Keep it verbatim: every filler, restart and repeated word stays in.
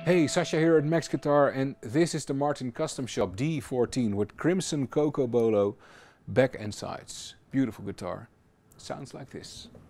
Hey, Sasha here at Max Guitar, and this is the Martin Custom Shop D fourteen with Crimson Cocobolo back and sides. Beautiful guitar. Sounds like this.